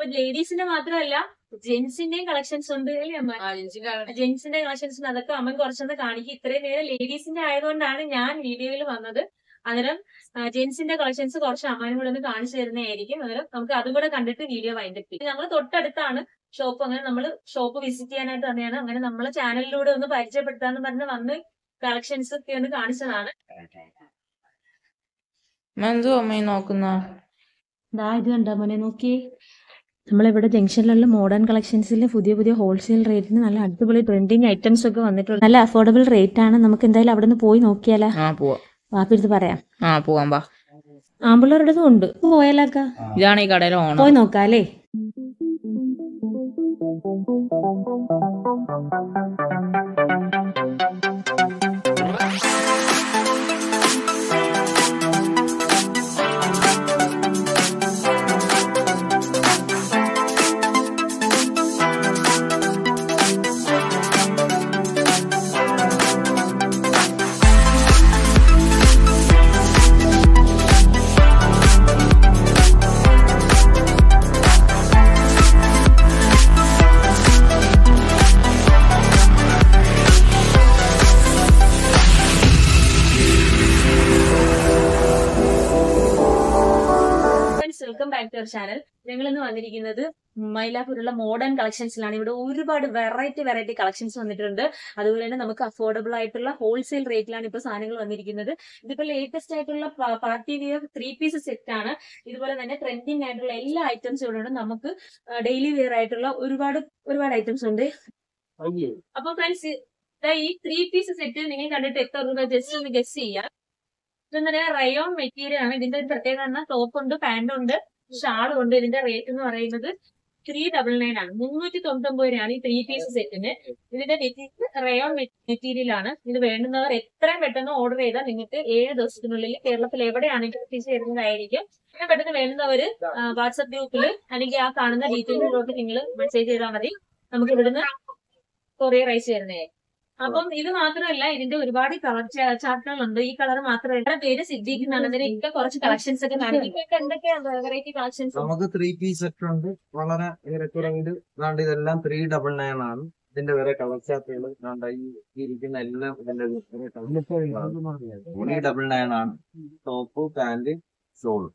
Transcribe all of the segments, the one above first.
ഇപ്പൊ ലേഡീസിന്റെ മാത്രമല്ല ജെന്റ്സിന്റെയും കളക്ഷൻസ് ഉണ്ട് അല്ലേ അമ്മ? ജെന്റ്സിന്റെ കളക്ഷൻസ് ഉണ്ട്. അതൊക്കെ അമ്മ കുറച്ചൊന്ന് കാണിക്കും. ഇത്രയും നേരം ലേഡീസിന്റെ ആയതുകൊണ്ടാണ് ഞാൻ വീഡിയോയിൽ വന്നത്. അന്നേരം ജെന്റ്സിന്റെ കളക്ഷൻസ് കുറച്ച് അമ്മനും കൂടെ ഒന്ന് കാണിച്ചു തരുന്നതായിരിക്കും. അന്നേരം നമുക്ക് അതും കൂടെ കണ്ടിട്ട് വീഡിയോ വൈൻഡപ്പ് ചെയ്യും. ഞങ്ങൾ തൊട്ടടുത്താണ് ഷോപ്പ്. അങ്ങനെ നമ്മൾ ഷോപ്പ് വിസിറ്റ് ചെയ്യാനായിട്ട് തന്നെയാണ്. അങ്ങനെ നമ്മളെ ചാനലിലൂടെ ഒന്ന് പരിചയപ്പെടുത്താന്ന് പറഞ്ഞ് വന്ന് കളക്ഷൻസ് ഒക്കെ ഒന്ന് കാണിച്ചതാണ്. നോക്കുന്ന ഇത് കണ്ടോ മോനെ, നോക്കിയേ. നമ്മളിവിടെ ജംഗ്ഷനിലുള്ള മോഡേൺ കളക്ഷൻസിൽ പുതിയ പുതിയ ഹോൾസെയിൽ റേറ്റിന് നല്ല അടിപൊളി ട്രെൻഡിങ് ഐറ്റംസ് ഒക്കെ വന്നിട്ടുണ്ട്. നല്ല അഫോർഡബിൾ റേറ്റ് ആണ്. നമുക്ക് എന്തായാലും അവിടെ നിന്ന് പോയി നോക്കിയാലോ? വാപ്പിടുത്ത് പറയാം. പോവാം. ആമ്പിള്ളേരുടെ ഉണ്ട്. പോയാലൊക്കെ ഇതാണ് ഈ കടയിലെ പോയി നോക്കാം അല്ലേ? Welcome back to our channel. ഞങ്ങൾ ഇന്ന് വന്നിരിക്കുന്നത് മൈലാപ്പൂരുള്ള മോഡേൺ കളക്ഷൻസിലാണ്. ഇവിടെ ഒരുപാട് വെറൈറ്റി കളക്ഷൻസ് വന്നിട്ടുണ്ട്. അതുപോലെ തന്നെ നമുക്ക് അഫോർഡബിൾ ആയിട്ടുള്ള ഹോൾസെയിൽ റേറ്റിലാണ് ഇപ്പൊ സാധനങ്ങൾ വന്നിരിക്കുന്നത്. ഇതിപ്പോ ലേറ്റസ്റ്റ് ആയിട്ടുള്ള പാർട്ടി വിയർ 3 പീസ് സെറ്റ് ആണ്. ഇതുപോലെ തന്നെ ട്രെൻഡിങ് ആയിട്ടുള്ള എല്ലാ ഐറ്റംസും ഇവിടെ ഉണ്ട്. നമുക്ക് ഡെയിലി വെയർ ആയിട്ടുള്ള ഒരുപാട് ഐറ്റംസ് ഉണ്ട്. അപ്പൊ ഫ്രണ്ട്സ്, ഈ 3 പീസ് സെറ്റ് നിങ്ങൾ കണ്ടിട്ട് എത്ര രൂപ ജസ്റ്റ് ഒന്ന് ഗസ് ചെയ്യാം. ഇതെന്ന് പറയാ റയോൺ മെറ്റീരിയൽ ആണ്. ഇതിന്റെ ഒരു പ്രത്യേകത ടോപ്പ് ഉണ്ട്, പാന്റ് ഉണ്ട്, ഷാളും ഉണ്ട്. ഇതിന്റെ റേറ്റ് എന്ന് പറയുന്നത് 399 ആണ്. 399 രൂപയാണ് ഈ 3 പീസ് സെറ്റിന്. ഇതിന്റെ മെറ്റീരിയൽ റയോൺ മെറ്റീരിയൽ ആണ്. ഇത് വേണ്ടുന്നവർ എത്രയും പെട്ടെന്ന് ഓർഡർ ചെയ്താൽ നിങ്ങൾക്ക് 7 ദിവസത്തിനുള്ളിൽ കേരളത്തിൽ എവിടെയാണെങ്കിലും എത്തിച്ചു തരുന്നതായിരിക്കും. പിന്നെ പെട്ടെന്ന് വേണ്ടുന്നവര് വാട്സ്ആപ്പ് ഗ്രൂപ്പിൽ അല്ലെങ്കിൽ ആ കാണുന്ന ഡീറ്റെയിൽസിലോട്ട് നിങ്ങൾ മെസ്സേജ് ചെയ്താൽ മതി. നമുക്ക് ഇവിടുന്ന് കൊറിയർ അയച്ചു തരുന്നതായിരിക്കും. അപ്പം ഇത് മാത്രമല്ല, ഇതിന്റെ ഒരുപാട് കളർ ചാർട്ടുകളുണ്ട്. ഈ കളർ മാത്രമല്ല. പേര് സിദ്ദീഖ് എന്നാണ്. ഇതിനൊക്കെ കുറച്ച് കളക്ഷൻസ് ഒക്കെ കാണിക്കും. എന്തൊക്കെയാണ് വെറൈറ്റി കളക്ഷൻസ്? നമുക്ക് 3 പീസ് സെറ്റ് ഉണ്ട്. വളരെ വിലക്കുറവിൽ. ഇതെല്ലാം 399 ആണ്. ഇതിന്റെ വേറെ കളർ ചാർട്ടുകൾ ഇരിക്കുന്ന എല്ലാം ഇതിന്റെ 399 ആണ്. Top, pant, shawl.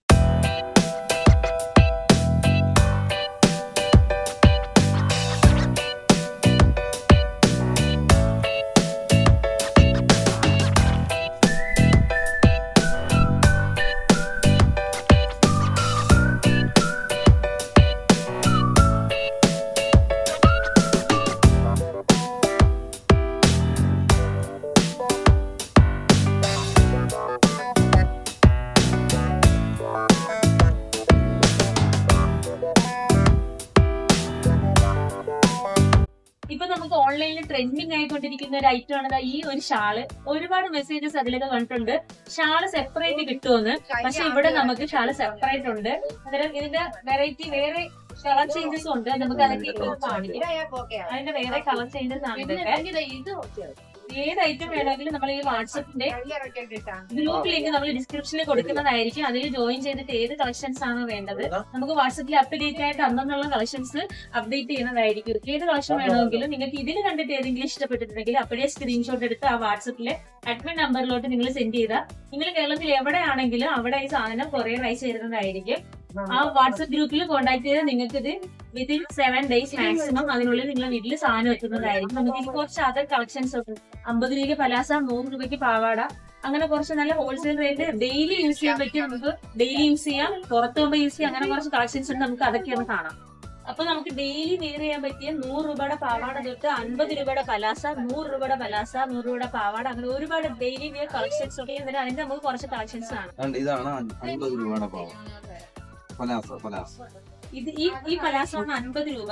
ഇപ്പൊ നമുക്ക് ഓൺലൈനിൽ ട്രെൻഡിങ് ആയിക്കൊണ്ടിരിക്കുന്ന ഒരു ഐറ്റം ആണ് ഈ ഒരു ഷാള്. ഒരുപാട് മെസ്സേജസ് അതിലൊക്കെ കണ്ടിട്ടുണ്ട് ഷാള് സെപ്പറേറ്റ് കിട്ടുമെന്ന്. പക്ഷെ ഇവിടെ നമുക്ക് ഷാള് സെപ്പറേറ്റ് ഉണ്ട്. അന്നേരം ഇതിന്റെ വെറൈറ്റി വേറെ കളർ ചേഞ്ചസ് ഉണ്ട്. നമുക്ക് അതൊക്കെ കാണിക്കും. അതിന്റെ വേറെ കളർ ചേഞ്ചസ് ആണ് ഇതൊക്കെ. ഏത് ഐറ്റം വേണമെങ്കിലും നമ്മൾ ഈ വാട്സപ്പിന്റെ ഗ്രൂപ്പ് ലിങ്ക് നമ്മൾ ഡിസ്ക്രിപ്ഷനിൽ കൊടുക്കുന്നതായിരിക്കും. അതിൽ ജോയിൻ ചെയ്തിട്ട് ഏത് കളക്ഷൻസ് ആണോ വേണ്ടത് നമുക്ക് വാട്സപ്പിൽ അപ്ഡേറ്റ് ആയിട്ട് അന്നുള്ള കളക്ഷൻസ് അപ്ഡേറ്റ് ചെയ്യുന്നതായിരിക്കും. ഏത് കളക്ഷൻ വേണമെങ്കിലും നിങ്ങൾക്ക് ഇതിൽ കണ്ടിട്ട് ഏതെങ്കിലും ഇഷ്ടപ്പെട്ടിട്ടുണ്ടെങ്കിൽ അപ്പോഴേ സ്ക്രീൻഷോട്ട് എടുത്ത് ആ വാട്സപ്പിലെ അഡ്മിൻ നമ്പറിലോട്ട് നിങ്ങൾ സെൻഡ് ചെയ്താൽ നിങ്ങൾ കേരളത്തിൽ എവിടെയാണെങ്കിലും അവിടെ ഈ സാധനം കൊറിയർ അയച്ചു തരുന്നതായിരിക്കും. ആ വാട്സപ്പ് ഗ്രൂപ്പിൽ കോൺടാക്ട് ചെയ്താൽ നിങ്ങൾക്ക് ഇത് വിത്തിൻ 7 days മാക്സിമം അതിനുള്ളിൽ നിങ്ങളെ വീട്ടിൽ സാധനം എത്തുന്നതായിരിക്കും. നമുക്ക് ഇതിൽ കുറച്ച് അതർ കളക്ഷൻസ് ഉണ്ട്. 50 രൂപയ്ക്ക് പലാസ, 100 രൂപയ്ക്ക് പാവാട, അങ്ങനെ കുറച്ച് നല്ല ഹോൾസെയിൽ റേറ്റ് ഡെയിലി യൂസ് ചെയ്യാൻ പറ്റും. നമുക്ക് ഡെയിലി യൂസ് ചെയ്യാം, പുറത്ത് പോകുമ്പോൾ യൂസ് ചെയ്യാം. അങ്ങനെ കുറച്ച് കളക്ഷൻസ് ഉണ്ട്. നമുക്ക് അതൊക്കെയാണ് കാണാം. അപ്പൊ നമുക്ക് ഡെയിലി വെയർ ചെയ്യാൻ പറ്റിയ 100 രൂപയുടെ പാവാട തൊട്ട് 50 രൂപയുടെ പലാസ, 100 രൂപയുടെ പലാസ, 100 രൂപയുടെ പാവാട, അങ്ങനെ ഒരുപാട് ഡെയിലി വെയർ കളക്ഷൻസ് ഉണ്ട്. അതിന്റെ നമുക്ക് കുറച്ച് കളക്ഷൻസ് ആണ്. ഇതാണ് 50 രൂപയുടെ പലാസ. ഈ പലാസ 50 രൂപ.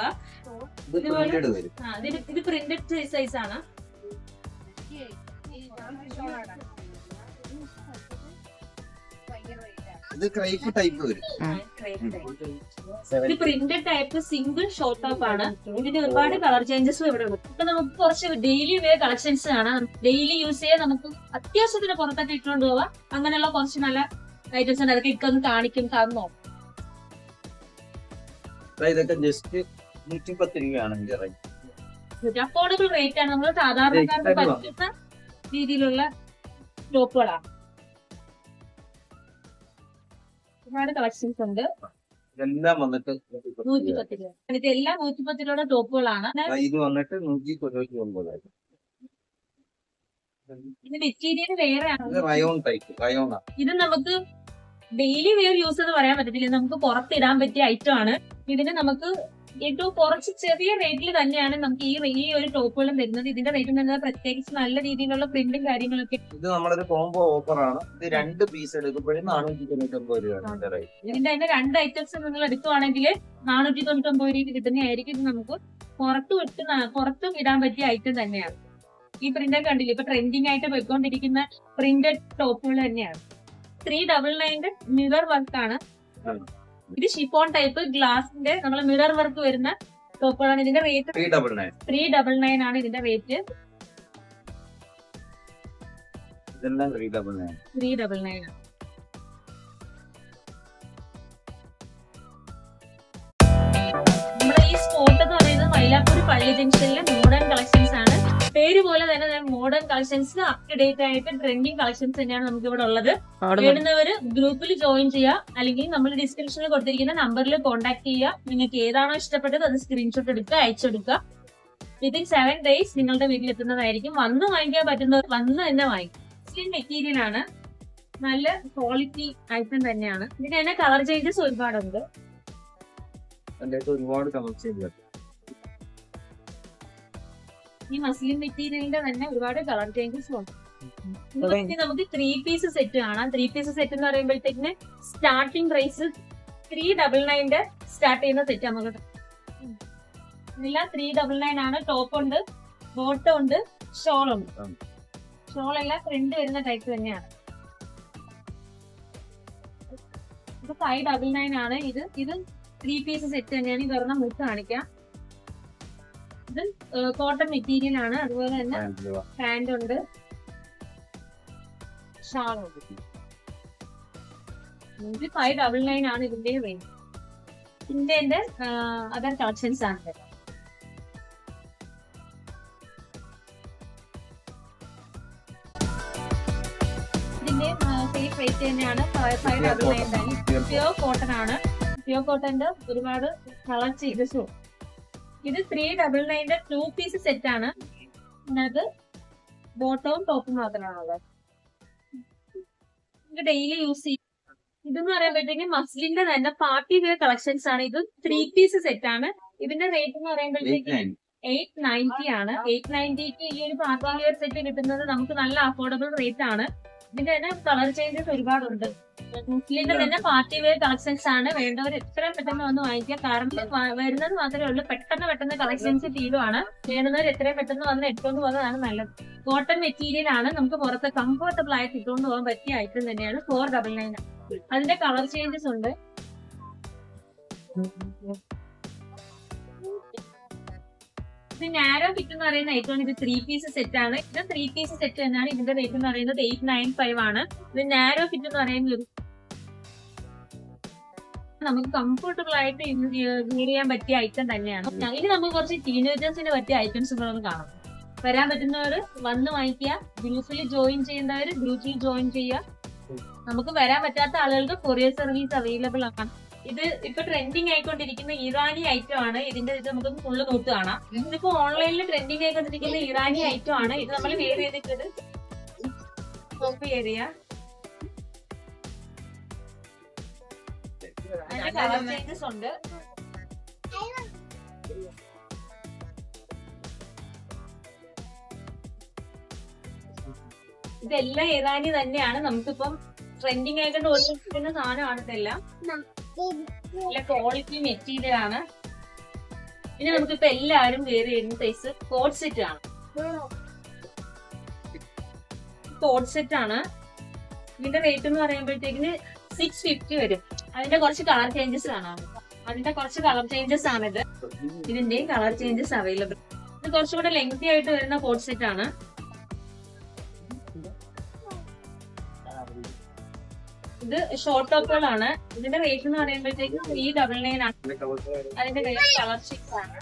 ഇത് പ്രിന്റഡ് സൈസ് ആണ്. ഇത് ക്രൈപ്പ് ടൈപ്പ് വരും. ഇത് printed type single short top ആണ്. ഇതിന്റെ ഒരുപാട് കളർ ചേഞ്ചസും ഇവിടെ ഉണ്ട്. ഇപ്പൊ നമുക്ക് കുറച്ച് ഡെയിലി വെയർ കളക്ഷൻസ് ആണ്. ഡെയിലി യൂസ് ചെയ്യാൻ നമുക്ക് അത്യാവശ്യത്തിന് പുറത്തൊക്കെ ഇട്ടുകൊണ്ട് പോവാം. അങ്ങനെയുള്ള കുറച്ച് നല്ല ഐറ്റംസ് ഉണ്ട്. അതൊക്കെ ഇക്കൊന്ന് കാണിക്കും. കാണുന്നോ? ഇതൊക്കെ ജസ്റ്റ് 110 രൂപയാണ് ഇതിന്റെ റേറ്റ്. അഫോർഡബിൾ റേറ്റ് ആണ്. നമ്മൾ സാധാരണക്കാർക്ക് പറ്റുന്ന രീതിയിലുള്ള ടോപ്പുകളാണ്. ഒരുപാട് കളക്ഷൻസ് ഉണ്ട്. ഇതെല്ലാം വന്നിട്ട് 110 രൂപ. ഇതെല്ലാം 110 രൂപയുടെ ടോപ്പുകളാണ്. ഇത് വന്നിട്ട് 199. ഇത് മെറ്റീരിയൽ വേറെയാണ്. ഇത് റയോൺ ടൈപ്പ്, റയോണാ. ഇത് നമുക്ക് ഡെയിലി വെയർ യൂസ് എന്ന് പറയാൻ പറ്റത്തില്ല. നമുക്ക് പുറത്തിടാൻ പറ്റിയ ഐറ്റം ആണ്. ഇതിന് നമുക്ക് ഏറ്റവും കുറച്ച് ചെറിയ റേറ്റിൽ തന്നെയാണ് നമുക്ക് ഈ ഒരു ടോപ്പുകളും തരുന്നത്. ഇതിന്റെ റേറ്റ് വരുന്നത് പ്രത്യേകിച്ച് നല്ല രീതിയിലുള്ള പ്രിന്റും കാര്യങ്ങളൊക്കെ. ഇത് നമ്മളൊരു കോംബോ ഓഫർ ആണ്. ഇത് 2 പീസ് എടുക്കുമ്പോഴും 499 രൂപയാണ് റേറ്റ്. ഇതിന്റെ തന്നെ 2 ഐറ്റംസ് നിങ്ങൾ എടുക്കുവാണെങ്കിൽ 499 രൂപ കിട്ടുന്നതായിരിക്കും. ഇത് നമുക്ക് പുറത്തും ഇടാൻ പറ്റിയ ഐറ്റം തന്നെയാണ്. ഈ പ്രിന്റ് കണ്ടില്ലേ, ഇപ്പൊ ട്രെൻഡിങ് ആയിട്ട് പോയിക്കൊണ്ടിരിക്കുന്ന പ്രിന്റഡ് ടോപ്പുകൾ തന്നെയാണ്. 399 മിറർ വർക്ക് ആണ്. ഇത് ഷിഫോൺ ടൈപ്പ് ഗ്ലാസിന്റെ നമ്മള് മിറർ വർക്ക് വരുന്ന ടോപ്പുകളാണ്. ഇതിന്റെ റേറ്റ് 399 ആണ് ഇതിന്റെ റേറ്റ്. ഇതെല്ലാം 399 ആണ്. നമ്മുടെ ഈ സ്പോട്ട് എന്ന് പറയുന്നത് മൈലാപ്പൂർ പള്ളി ജംഗ്ഷനിലെ മോഡേൺ കളക്ഷൻസ് ആണ്. പേര് പോലെ തന്നെ Modern Collections, up to date ആയിട്ട് ട്രെൻഡിങ് കളക്ഷൻസ് തന്നെയാണ് നമുക്ക് ഇവിടെ ഉള്ളത്. വേണ്ടുന്നവര് ഗ്രൂപ്പിൽ ജോയിൻ ചെയ്യുക, അല്ലെങ്കിൽ നമ്മൾ ഡിസ്ക്രിപ്ഷനിൽ കൊടുത്തിരിക്കുന്ന നമ്പറിൽ കോൺടാക്ട് ചെയ്യുക. നിങ്ങൾക്ക് ഏതാണോ ഇഷ്ടപ്പെട്ടത് അത് സ്ക്രീൻഷോട്ട് എടുക്കുക, അയച്ചെടുക്കുക. വിത്തിൻ 7 days നിങ്ങളുടെ വീട്ടിൽ എത്തുന്നതായിരിക്കും. വന്ന് വാങ്ങിക്കാൻ പറ്റുന്നവർ വന്ന് തന്നെ വാങ്ങിക്കും. സ്ലിം മെറ്റീരിയൽ ആണ്, നല്ല ക്വാളിറ്റി ഐറ്റം തന്നെയാണ്. ഇതിന് തന്നെ കളർ ചേഞ്ചസ് ഒരുപാടുണ്ട്. ഒരുപാട് കളർ ചേഞ്ച്. ഈ മസ്ലിൻ മെറ്റീരിയലിന്റെ തന്നെ ഒരുപാട് കളർ ചേഞ്ചസ് ഉണ്ട്. നമുക്ക് 3 പീസ് സെറ്റ് കാണാം. 3 പീസ് സെറ്റ് എന്ന് പറയുമ്പോഴത്തേക്കിന് സ്റ്റാർട്ടിംഗ് പ്രൈസ് 399 സ്റ്റാർട്ട് ചെയ്യുന്ന സെറ്റ് നമുക്ക്. എല്ലാം 399 ആണ്. ടോപ്പ് ഉണ്ട്, ബോട്ടം ഉണ്ട്, ഷോൾ ഉണ്ട്. ഷോൾ എല്ലാം പ്രിന്റ് വരുന്ന ടൈപ്പ് തന്നെയാണ്. ഇത് 599 ആണ്. ഇത് 3 പീസ് സെറ്റ് തന്നെയാണ്. ഇത് ഒരെണ്ണം മുട്ട് കാണിക്കാം. ഇത് കോട്ടൺ മെറ്റീരിയൽ ആണ്. അതുപോലെ തന്നെ പാന്റ് ഉണ്ട്, ഷാൾ ഉണ്ട്. ഇത് 599 ആണ് ഇതിന്റെ റേറ്റ്. ഇതിന്റെ അതർ കളക്ഷൻസ് ആണ്. ഇതിന്റെ സെയിം റേറ്റ് തന്നെയാണ്. 599 തന്നെ. പ്യൂർ കോട്ടൺ ആണ്. പ്യൂർ കോട്ടന്റെ ഒരുപാട് കളർ ചേഞ്ചസും. ഇത് 399 2 പീസ് സെറ്റ് ആണ്. ഇതിനകത്ത് ബോട്ടവും ടോപ്പും മാത്രമാണുള്ളത്. ഇത് ഡെയിലി യൂസ് ചെയ്യും. ഇതെന്ന് പറയുമ്പോഴത്തേക്കും മസ്ലിന്റെ തന്നെ പാർട്ടി വെയർ കളക്ഷൻസ് ആണ്. ഇത് 3 പീസ് സെറ്റ് ആണ്. ഇതിന്റെ റേറ്റ് എന്ന് പറയുമ്പോഴത്തേക്കും 890 ആണ്. 890ക്ക് ഈ ഒരു പാർട്ടി വെയർ സെറ്റ് കിട്ടുന്നത് നമുക്ക് നല്ല അഫോർഡബിൾ റേറ്റ് ആണ്. ഇതിന്റെ തന്നെ കളർ ചേഞ്ചസ് ഒരുപാടുണ്ട്. മുസ്ലിന്റെ തന്നെ പാർട്ടി വെയർ കളക്ഷൻസ് ആണ്. വേണ്ടവർ എത്രയും പെട്ടെന്ന് വന്ന് വാങ്ങിക്കുക. കാരണം വരുന്നത് മാത്രമേ ഉള്ളൂ. പെട്ടെന്ന് കളക്ഷൻസ് തീരുവാണ്. വേണ്ടുന്നവർ എത്രയും പെട്ടെന്ന് വന്ന് എടുത്തുകൊണ്ട് പോകുന്നതാണ് നല്ലത്. കോട്ടൺ മെറ്റീരിയൽ ആണ്. നമുക്ക് പുറത്ത് കംഫർട്ടബിൾ ആയിട്ട് ഇട്ടുകൊണ്ട് പോകാൻ പറ്റിയ ഐറ്റം തന്നെയാണ്. 499. അതിന്റെ കളർ ചേഞ്ചസ് ഉണ്ട്. ഇത് നാരോ ഫിറ്റ് എന്ന് പറയുന്ന ഐറ്റമാണ്. ഇത് 3 പീസ് സെറ്റ് ആണ്. ഇത് 3 പീസ് സെറ്റ് തന്നെയാണ്. ഇതിന്റെ റേറ്റ് എന്ന് പറയുന്നത് 895 ആണ്. ഇത് നാരോ ഫിറ്റ് എന്ന് പറയുന്നത് നമുക്ക് കംഫർട്ടബിൾ ആയിട്ട് യൂസ് ചെയ്യാൻ പറ്റിയ ഐറ്റം തന്നെയാണ്. ഇനി നമുക്ക് കുറച്ച് ടീനേജേഴ്സിന് പറ്റിയ ഐറ്റംസുകളൊന്നും കാണാം. വരാൻ പറ്റുന്നവർ വന്ന് വാങ്ങിക്കുക. ഗ്രൂപ്പിൽ ജോയിൻ ചെയ്യുന്നവർ ഗ്രൂപ്പിൽ ജോയിൻ ചെയ്യുക. നമുക്ക് വരാൻ പറ്റാത്ത ആളുകൾക്ക് കൊറിയർ സർവീസ് അവൈലബിൾ ആണ്. ഇത് ഇപ്പൊ ട്രെൻഡിങ് ആയിക്കൊണ്ടിരിക്കുന്ന ഇറാനി ഐറ്റം ആണ്. ഇതിന്റെ ഇത് നമുക്ക് ഫുള്ള് നോട്ട് കാണാം. ഇതിപ്പോ ഓൺലൈനിൽ ട്രെൻഡിങ് ആയിക്കൊണ്ടിരിക്കുന്ന ഇറാനി ഐറ്റം ആണ്. ഇത് നമ്മൾ വെയർ ചെയ്തിട്ട് കോപ്പി ഏരിയ കളർ ചേഞ്ചസ് ഉണ്ട്. ഇതെല്ലാം ഇറാനി തന്നെയാണ്. നമുക്കിപ്പം ട്രെൻഡിങ് ആയിക്കൊണ്ട് ഓടിക്കുന്ന സാധനമാണ് ഇതെല്ലാം. നല്ല ക്വാളിറ്റി മെറ്റീരിയൽ ആണ്. പിന്നെ നമുക്കിപ്പോ എല്ലാവരും വെയർ ചെയ്യുന്ന സൈസ് കോട്ട് സെറ്റ് ആണ്. കോട്ട് സെറ്റ് ആണ്. ഇതിന്റെ റേറ്റ് എന്ന് പറയുമ്പോഴത്തേക്കിന് 650 വരും. അതിന്റെ കുറച്ച് കളർ ചേഞ്ചസ് കാണാം. ആണിത്. ഇതിന്റെയും കളർ ചേഞ്ചസ് അവൈലബിൾ. ഇത് കുറച്ചുകൂടെ ലെങ്തി ആയിട്ട് വരുന്ന കോട്ട് സെറ്റ് ആണ്. ഇത് ഷോർട്ട് ടോപ്പുകളാണ്. ഇതിന്റെ റേറ്റ് എന്ന് പറയുമ്പോഴത്തേക്കും 399 ആണ്. അതിന്റെ കളർ ഷീറ്റ്സ് ആണ്.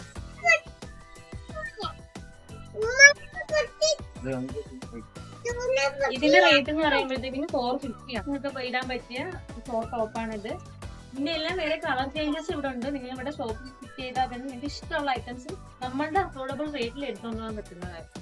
ഇതിന്റെ റേറ്റ് എന്ന് പറയുമ്പോഴത്തേക്കും 450 ആണ്. നിങ്ങൾക്ക് ഇടാൻ പറ്റിയ ഷോർട്ട് ടോപ്പാണിത്. ഇതിന്റെ എല്ലാം വേറെ കളർ ചേഞ്ചസ് ഇവിടെ ഉണ്ട്. നിങ്ങൾ ഇവിടെ ഷോപ്പിൽ ഫിറ്റ് ചെയ്താൽ തന്നെ നിങ്ങൾക്ക് ഇഷ്ടമുള്ള ഐറ്റംസ് നമ്മളുടെ അഫോർഡബിൾ റേറ്റിൽ എടുത്തുകൊണ്ട് പോകാൻ പറ്റുന്നതായിരിക്കും.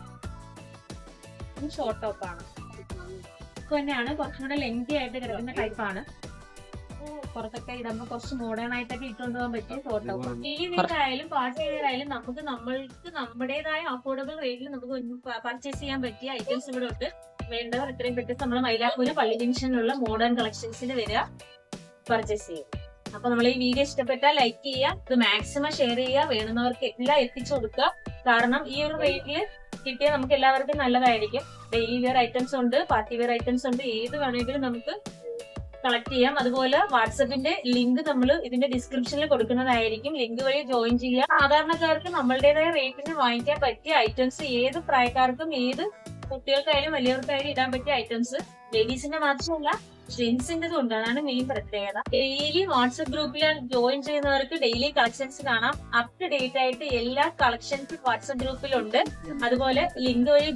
ഇത് ഷോർട്ട് ടോപ്പാണ്. തന്നെയാണ് കുറച്ചും കൂടെ ലെങ്തി ആയിട്ട് കിടക്കുന്ന ടൈപ്പാണ്. പുറത്തൊക്കെ ഇടുമ്പോൾ കുറച്ച് മോഡേൺ ആയിട്ടൊക്കെ ഇട്ടുകൊണ്ട് പോകാൻ പറ്റിയ ഷോർട്ട് ടോപ്പ്. ഡെയിലി വെയർ ആയാലും പാർട്ടി വെയർ ആയാലും നമ്മൾക്ക് നമ്മുടേതായ അഫോർഡബിൾ റേറ്റിൽ നമുക്ക് പർച്ചേസ് ചെയ്യാൻ പറ്റിയ ഐറ്റംസ് ഇവിടെ ഉണ്ട്. വേണ്ടവർ എത്രയും പെട്ടെന്ന് നമ്മുടെ മൈലാപ്പൂര് പള്ളി ജംഗ്ഷനിലുള്ള മോഡേൺ കളക്ഷൻസിൽ വരിക, പർച്ചേസ് ചെയ്യും. അപ്പൊ നമ്മൾ ഈ വീഡിയോ ഇഷ്ടപ്പെട്ടാൽ ലൈക്ക് ചെയ്യുക, ഇത് മാക്സിമം ഷെയർ ചെയ്യുക, വേണമെന്നവർക്ക് എല്ലാം എത്തിച്ചു കൊടുക്കുക. കാരണം ഈ ഒരു റേറ്റിൽ കിട്ടിയാൽ നമുക്ക് എല്ലാവർക്കും നല്ലതായിരിക്കും. ഡെയിലി വെയർ ഐറ്റംസ് ഉണ്ട്, പാർട്ടി വെയർ ഐറ്റംസ് ഉണ്ട്, ഏത് വേണമെങ്കിലും നമുക്ക് കളക്ട് ചെയ്യാം. അതുപോലെ വാട്സപ്പിന്റെ ലിങ്ക് നമ്മൾ ഇതിന്റെ ഡിസ്ക്രിപ്ഷനിൽ കൊടുക്കുന്നതായിരിക്കും. ലിങ്ക് വഴി ജോയിൻ ചെയ്യുക. സാധാരണക്കാർക്ക് നമ്മളുടേതായ റേറ്റിന് വാങ്ങിക്കാൻ പറ്റിയ ഐറ്റംസ് ഏത് പ്രായക്കാർക്കും ഏത് കുട്ടികൾക്കായാലും വലിയവർക്കായാലും ഇടാൻ പറ്റിയ ഐറ്റംസ് ലേഡീസിന്റെ മാത്രമല്ല ജെന്റ്സിന്റെതും ഉണ്ട്. അതാണ് മെയിൻ പ്രത്യേകത. ഡെയിലി വാട്സ്ആപ്പ് ഗ്രൂപ്പിൽ ജോയിൻ ചെയ്യുന്നവർക്ക് ഡെയിലി കളക്ഷൻസ് കാണാം. അപ് ടു ഡേറ്റ് ആയിട്ട് എല്ലാ കളക്ഷൻസും വാട്സ്ആപ്പ് ഗ്രൂപ്പിലുണ്ട്. അതുപോലെ ലിങ്ക് വഴി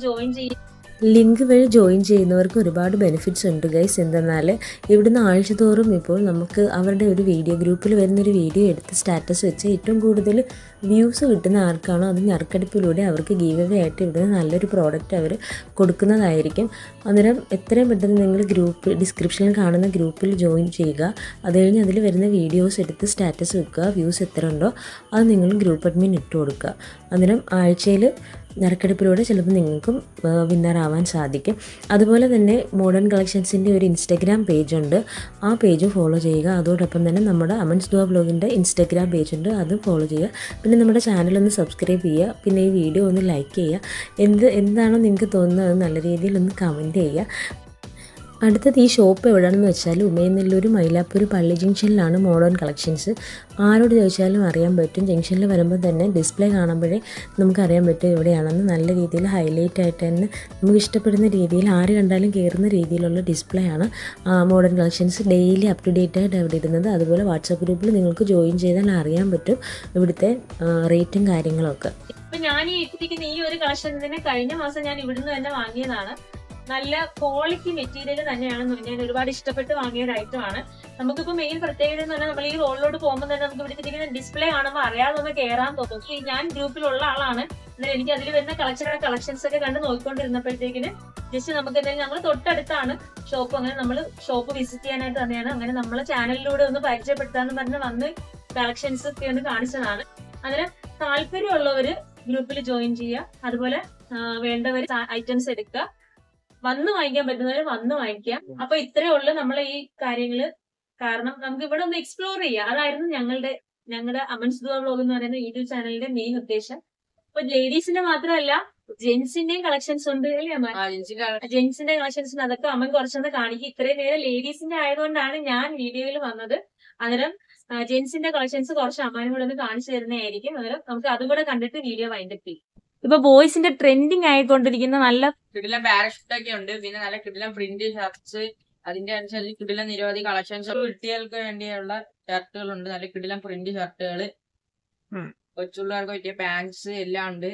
ജോയിൻ ചെയ്യുന്നവർക്ക് ഒരുപാട് ബെനിഫിറ്റ്സ് ഉണ്ട് ഗൈസ്. എന്തെന്നാൽ ഇവിടുന്ന് ആഴ്ചതോറും ഇപ്പോൾ നമുക്ക് അവരുടെ ഒരു വീഡിയോ ഗ്രൂപ്പിൽ വരുന്നൊരു വീഡിയോ എടുത്ത് സ്റ്റാറ്റസ് വെച്ച് ഏറ്റവും കൂടുതൽ വ്യൂസ് കിട്ടുന്ന ആർക്കാണോ അത് നറുക്കെടുപ്പിലൂടെ അവർക്ക് ഗീവ് അവേ ആയിട്ട് ഇവിടുന്ന് നല്ലൊരു പ്രോഡക്റ്റ് അവർ കൊടുക്കുന്നതായിരിക്കും. അന്നേരം എത്രയും പെട്ടെന്ന് നിങ്ങൾ ഡിസ്ക്രിപ്ഷനിൽ കാണുന്ന ഗ്രൂപ്പിൽ ജോയിൻ ചെയ്യുക. അത് കഴിഞ്ഞ് അതിൽ വരുന്ന വീഡിയോസ് എടുത്ത് സ്റ്റാറ്റസ് വെക്കുക. വ്യൂസ് എത്ര ഉണ്ടോ അത് നിങ്ങൾ ഗ്രൂപ്പ് അഡ്മിൻ ഇട്ട് കൊടുക്കുക. അന്നേരം ആഴ്ചയിൽ നറുക്കെടുപ്പിലൂടെ ചിലപ്പോൾ നിങ്ങൾക്കും വിന്നറാവാൻ സാധിക്കും. അതുപോലെ തന്നെ മോഡേൺ കളക്ഷൻസിൻ്റെ ഒരു ഇൻസ്റ്റഗ്രാം പേജുണ്ട്, ആ പേജ് ഫോളോ ചെയ്യുക. അതോടൊപ്പം തന്നെ നമ്മുടെ അമൻസ് ദുആ വ്ലോഗിൻ്റെ ഇൻസ്റ്റഗ്രാം പേജുണ്ട്, അതും ഫോളോ ചെയ്യുക. പിന്നെ നമ്മുടെ ചാനലൊന്ന് സബ്സ്ക്രൈബ് ചെയ്യുക. പിന്നെ ഈ വീഡിയോ ഒന്ന് ലൈക്ക് ചെയ്യുക. എന്താണോ നിങ്ങൾക്ക് തോന്നുന്നത് അത് നല്ല രീതിയിൽ ഒന്ന് കമൻറ്റ് ചെയ്യുക. അടുത്തത് ഈ ഷോപ്പ് എവിടെയാണെന്ന് വെച്ചാൽ ഉമയനെല്ലൂർ മൈലാപ്പൂർ പള്ളി ജംഗ്ഷനിലാണ് മോഡേൺ കളക്ഷൻസ്. ആരോട് ചോദിച്ചാലും അറിയാൻ പറ്റും. ജംഗ്ഷനിൽ വരുമ്പോൾ തന്നെ ഡിസ്പ്ലേ കാണുമ്പോഴേ നമുക്കറിയാൻ പറ്റും എവിടെയാണെന്ന്. നല്ല രീതിയിൽ ഹൈലൈറ്റ് ആയിട്ട് തന്നെ നമുക്ക് ഇഷ്ടപ്പെടുന്ന രീതിയിൽ ആര് കണ്ടാലും കയറുന്ന രീതിയിലുള്ള ഡിസ്പ്ലേ ആണ് Modern Collections. Daily up to date ആയിട്ട് അവിടെ ഇടുന്നത്. അതുപോലെ വാട്സാപ്പ് ഗ്രൂപ്പിൽ നിങ്ങൾക്ക് ജോയിൻ ചെയ്താൽ അറിയാൻ പറ്റും ഇവിടുത്തെ റേറ്റും കാര്യങ്ങളൊക്കെ. ഇപ്പൊ ഞാൻ ഈ ഇട്ടിരിക്കുന്ന ഈ ഒരു കളക്ഷൻ തന്നെ കഴിഞ്ഞ മാസം ഞാൻ ഇവിടുന്ന് തന്നെ വാങ്ങിയതാണ്. നല്ല ക്വാളിറ്റി മെറ്റീരിയൽ തന്നെയാണെന്ന് ഞാൻ ഒരുപാട് ഇഷ്ടപ്പെട്ട് വാങ്ങിയ ഒരു ഐറ്റം ആണ്. നമുക്കിപ്പോ മെയിൻ പ്രത്യേകത എന്ന് പറഞ്ഞാൽ നമ്മൾ ഈ റോഡിലോട്ട് പോകുമ്പോൾ തന്നെ നമുക്ക് ഇവിടുത്തെ ഡിസ്പ്ലേ കാണുമ്പോൾ അറിയാതെ ഒന്ന് കയറാൻ തോന്നും. ഞാൻ ഗ്രൂപ്പിലുള്ള ആളാണ്. എന്നാൽ എനിക്ക് അതിൽ വരുന്ന കളക്ഷൻസ് ഒക്കെ കണ്ട് നോക്കിക്കൊണ്ടിരുന്നപ്പോഴത്തേക്കിന് ജസ്റ്റ് നമുക്ക് എന്തായാലും ഞങ്ങൾ തൊട്ടടുത്താണ് ഷോപ്പ്. അങ്ങനെ നമ്മൾ ഷോപ്പ് വിസിറ്റ് ചെയ്യാനായിട്ട് തന്നെയാണ്. അങ്ങനെ നമ്മളെ ചാനലിലൂടെ ഒന്ന് പരിചയപ്പെടുത്താന്ന് പറഞ്ഞ് വന്ന് കളക്ഷൻസ് ഒക്കെ ഒന്ന് കാണിച്ചതാണ്. അന്നേരം താല്പര്യമുള്ളവര് ഗ്രൂപ്പിൽ ജോയിൻ ചെയ്യുക. അതുപോലെ വേണ്ടവര് ഐറ്റംസ് എടുക്കുക. വന്ന് വാങ്ങിക്കാൻ പറ്റുന്നവര് വന്ന് വാങ്ങിക്കാം. അപ്പൊ ഇത്രയേ ഉള്ളൂ നമ്മളെ ഈ കാര്യങ്ങള്. കാരണം നമുക്ക് ഇവിടെ ഒന്ന് എക്സ്പ്ലോർ ചെയ്യാം. അതായിരുന്നു ഞങ്ങളുടെ അമൻസ് ദുആ വ്ലോഗ് എന്ന് പറയുന്ന യൂട്യൂബ് ചാനലിന്റെ മെയിൻ ഉദ്ദേശം. അപ്പൊ ലേഡീസിന്റെ മാത്രമല്ല ജെന്റ്സിന്റെയും കളക്ഷൻസ് ഉണ്ട് അല്ലേ അമ്മ? ജെന്റ്സിന്റെ കളക്ഷൻസ് അതൊക്കെ അമ്മൻ കുറച്ചൊന്ന് കാണിക്കും. ഇത്രയും നേരം ലേഡീസിന്റെ ആയതുകൊണ്ടാണ് ഞാൻ വീഡിയോയിൽ വന്നത്. അന്നേരം ജെന്റ്സിന്റെ കളക്ഷൻസ് കുറച്ച് അമ്മാനും കൂടെ ഒന്ന് കാണിച്ചു തരുന്നതായിരിക്കും. അന്നേരം നമുക്ക് അതും കൂടെ കണ്ടിട്ട് വീഡിയോ വൈൻഡപ്പ് ചെയ്യും. ഇപ്പൊ ബോയ്സിന്റെ ട്രെൻഡിങ് ആയിക്കൊണ്ടിരിക്കുന്ന നല്ല കിടിലം പാരഷൂട്ട് ഒക്കെ ഉണ്ട്. പിന്നെ നല്ല കിടിലം പ്രിന്റ് ഷർട്ട്സ്, അതിന്റെ അനുസരിച്ച് കിടിലം നിരവധി കളക്ഷൻസ്. കുട്ടികൾക്ക് വേണ്ടിയുള്ള ഷർട്ടുകളുണ്ട്, നല്ല കിടിലം പ്രിന്റ് ഷർട്ടുകൾ. കൊച്ചുള്ളവർക്ക് പറ്റിയ പാൻസ് എല്ലാം ഉണ്ട്.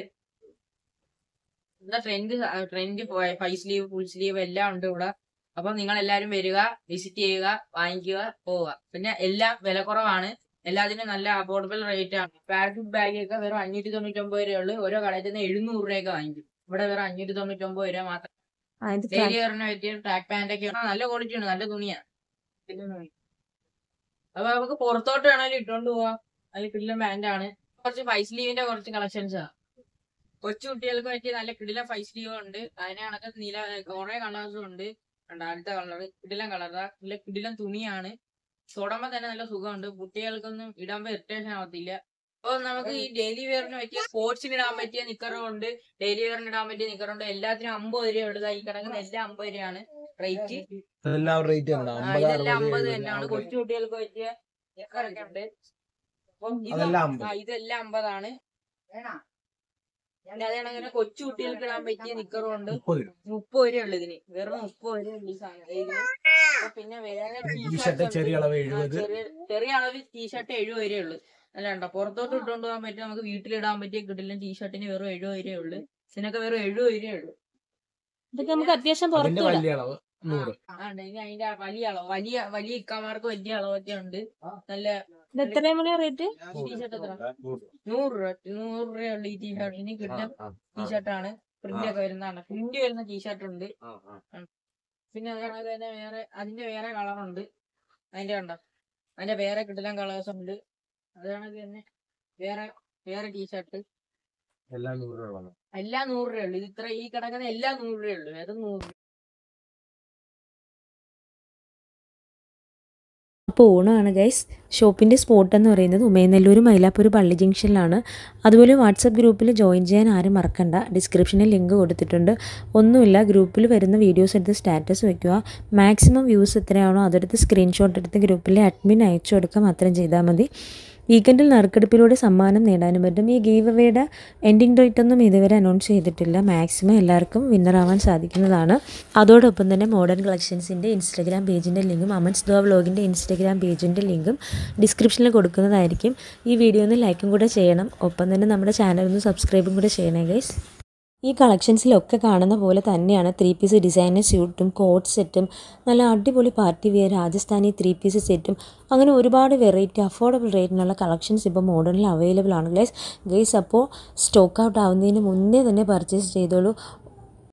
ട്രെൻഡ് 5 സ്ലീവ്, ഫുൾ സ്ലീവ് എല്ലാം ഉണ്ട് ഇവിടെ. അപ്പൊ നിങ്ങൾ എല്ലാരും വരിക, വിസിറ്റ് ചെയ്യുക, വാങ്ങിക്കുക, പോവുക. പിന്നെ എല്ലാം വില കുറവാണ്. എല്ലാത്തിനും നല്ല അഫോർഡബിൾ റേറ്റ് ആണ്. പാരഷൂട്ട് ബാഗ് ഒക്കെ വെറും 599 രൂപയുള്ളൂ. ഓരോ കടയിൽ തന്നെ 700 രൂപയൊക്കെ വാങ്ങിക്കും. ഇവിടെ വെറും 599 രൂപ മാത്രം. ഡെയിലി വെയറിന് പറ്റിയ ട്രാക്ക് പാന്റ് ഒക്കെ നല്ല ക്വാളിറ്റി ഉണ്ട്, നല്ല തുണിയാണ്. അപ്പൊ നമുക്ക് പുറത്തോട്ട് വേണമെങ്കിലും ഇട്ടുകൊണ്ട് പോവാം. നല്ല കിടിലം പാന്റ് ആണ്. കുറച്ച് 5 സ്ലീവിന്റെ കുറച്ച് കളക്ഷൻസ് ആണ്. കൊച്ചു കുട്ടികൾക്ക് പറ്റിയ നല്ല കിടിലം 5 സ്ലീവ് ഉണ്ട്. അതിനെ കണക്ക് കുറെ കളേഴ്സും ഉണ്ട്. അടുത്ത കളർ കിടിലം കളറാ, നല്ല കിടിലം തുണിയാണ്. തൊടുമ്പോ തന്നെ നല്ല സുഖമുണ്ട്. കുട്ടികൾക്കൊന്നും ഇടാൻ ഇറിറ്റേഷൻ ആവത്തില്ല. അപ്പൊ നമുക്ക് ഈ ഡെയിലി വെയറിന് പറ്റിയ സ്പോർട്സിന് ഇടാൻ പറ്റിയ നിക്കറുണ്ട്, ഡെയിലി വെയറിന് ഇടാൻ പറ്റിയ നിക്കറുണ്ട്. എല്ലാത്തിനും 50 രൂപ ഉള്ളത്. ഈ കിടക്കുന്ന എല്ലാം 50 രൂപയാണ് റേറ്റ്. ഇതെല്ലാം 50 തന്നെയാണ്. കൊച്ചു കുട്ടികൾക്ക് പറ്റിയ നിക്കറൊക്കെ ഉണ്ട്. അപ്പം ഇതെല്ലാം 50 ആണ്. പിന്നെ അതേണങ്ങനെ കൊച്ചു കുട്ടികൾക്ക് ഇടാൻ പറ്റിയ നിക്കറും ഉണ്ട്. 30 രൂപ. 30 രൂപ ഉള്ളു ഇതിന്, വെറും 30 രൂപ ഉള്ളു ഈ സാധനം ഇതിന്. പിന്നെ വേറെ ടീഷർട്ട് ചെറിയ അളവ് 70. ചെറിയ അളവ് ടീഷർട്ട് 70 രൂപ ഉള്ളു. അല്ല ഉണ്ടോ, പുറത്തോട്ട് ഇട്ടുകൊണ്ട് പോകാൻ പറ്റും, നമുക്ക് വീട്ടിലിടാൻ പറ്റിയ കിട്ടില്ല ടീഷർട്ടിന് വെറും 70 രൂപ ഉള്ളു. ഇതിനൊക്കെ വെറും 70 രൂപ ഉള്ളു. ഇതൊക്കെ നമുക്ക് അത്യാവശ്യം അതിന്റെ പുറത്തു വലിയ അളവ് 100. ഇനി അതിന്റെ വലിയ അളവ്, വലിയ ഇക്കാമാർക്ക് വലിയ അളവൊക്കെ ഉണ്ട്. നല്ല ഇത് എത്രയും മണി റേറ്റ്? ടീഷർട്ട് എത്ര? 100 രൂപ ഉള്ളു ഈ ടീഷർട്ട്. ഇനി കിട്ടുന്ന ടീഷർട്ടാണ്, പ്രിന്റ് ഒക്കെ വരുന്നതാണ്, പ്രിന്റ് വരുന്ന ടീഷർട്ട് ഉണ്ട്. പിന്നെ അതേപോലെ തന്നെ അതിന്റെ വേറെ കളറുണ്ട്. അതിന്റെ ഉണ്ടോ, അതിന്റെ വേറെ കിട്ടുന്ന കളേഴ്സ് ഉണ്ട്. അതാണെങ്കിൽ തന്നെ വേറെ ടീഷർട്ട് എല്ലാം 100 രൂപ. എല്ലാം 100 രൂപ ഉള്ളു. ഇത് ഈ കിടക്കുന്ന എല്ലാം 100 രൂപ ഉള്ളു. അത് 100. അപ്പോൾ ഓണമാണ് ഗൈസ്. ഷോപ്പിൻ്റെ സ്പോട്ട് എന്ന് പറയുന്നത് ഉമയനെല്ലൂർ മൈലാപ്പൂർ പള്ളി ജംഗ്ഷനിലാണ്. അതുപോലെ വാട്സപ്പ് ഗ്രൂപ്പിൽ ജോയിൻ ചെയ്യാൻ ആരും മറക്കണ്ട, ഡിസ്ക്രിപ്ഷനിൽ ലിങ്ക് കൊടുത്തിട്ടുണ്ട്. ഒന്നുമില്ല, ഗ്രൂപ്പിൽ വരുന്ന വീഡിയോസ് എടുത്ത് സ്റ്റാറ്റസ് വെക്കുക. മാക്സിമം വ്യൂസ് എത്രയാണോ അതെടുത്ത് സ്ക്രീൻഷോട്ട് എടുത്ത് ഗ്രൂപ്പിലെ അഡ്മിൻ അയച്ചു കൊടുക്കുക മാത്രം ചെയ്താൽ മതി. വീക്കെൻഡിൽ നറുക്കെടുപ്പിലൂടെ സമ്മാനം നേടാനും പറ്റും. ഈ ഗീവ് അവയുടെ എൻഡിങ് ഡേറ്റ് ഒന്നും ഇതുവരെ അനൗൺസ് ചെയ്തിട്ടില്ല. മാക്സിമം എല്ലാവർക്കും വിന്നറാവാൻ സാധിക്കുന്നതാണ്. അതോടൊപ്പം തന്നെ മോഡേൺ കളക്ഷൻസിൻ്റെ ഇൻസ്റ്റാഗ്രാം പേജിൻ്റെ ലിങ്കും അമൻസ് ദ വ്ലോഗിൻ്റെ ഇൻസ്റ്റാഗ്രാം പേജിൻ്റെ ലിങ്കും ഡിസ്ക്രിപ്ഷനിൽ കൊടുക്കുന്നതായിരിക്കും. ഈ വീഡിയോ ഒന്ന് ലൈക്കും കൂടെ ചെയ്യണം. ഒപ്പം തന്നെ നമ്മുടെ ചാനൽ ഒന്ന് സബ്സ്ക്രൈബും കൂടെ ചെയ്യണേ ഗൈസ്. ഈ കളക്ഷൻസിലൊക്കെ കാണുന്ന പോലെ തന്നെയാണ് 3 പീസ് ഡിസൈനർ സ്യൂട്ടും കോട്ട് സെറ്റും നല്ല അടിപൊളി പാർട്ടി വെയർ രാജസ്ഥാനി 3 പീസ് സെറ്റും അങ്ങനെ ഒരുപാട് വെറൈറ്റി അഫോർഡബിൾ റേറ്റിനുള്ള കളക്ഷൻസ് ഇപ്പോൾ മോഡേണിൽ അവൈലബിൾ ആണ് ഗൈസ്. അപ്പോൾ സ്റ്റോക്ക് ഔട്ട് ആവുന്നതിന് മുന്നേ തന്നെ പർച്ചേസ് ചെയ്തോളൂ.